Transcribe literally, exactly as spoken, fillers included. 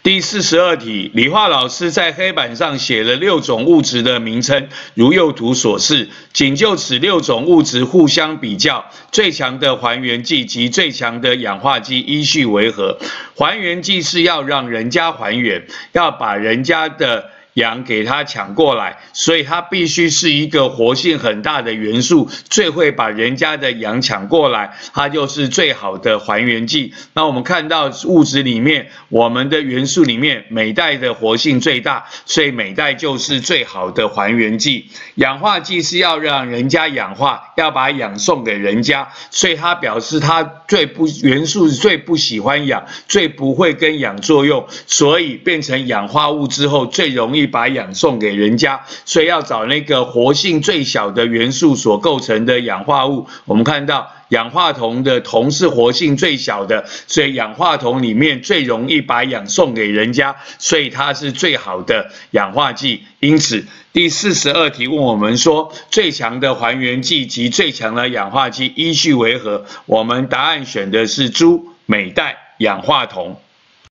第四十二题，理化老师在黑板上写了六种物质的名称，如右图所示，仅就此六种物质互相比较，最强的还原剂及最强的氧化剂依序为何？还原剂是要让人家还原，要把人家的氧给它抢过来，所以它必须是一个活性很大的元素，最会把人家的氧抢过来，它就是最好的还原剂。那我们看到物质里面，我们的元素里面，镁带的活性最大，所以镁带就是最好的还原剂。氧化剂是要让人家氧化，要把氧送给人家，所以它表示它最不元素最不喜欢氧，最不会跟氧作用，所以变成氧化物之后最容易把氧送给人家，所以要找那个活性最小的元素所构成的氧化物。我们看到氧化铜的铜是活性最小的，所以氧化铜里面最容易把氧送给人家，所以它是最好的氧化剂。因此第四十二题问我们说，最强的还原剂及最强的氧化剂依序为何？我们答案选的是铢、镁带、氧化铜。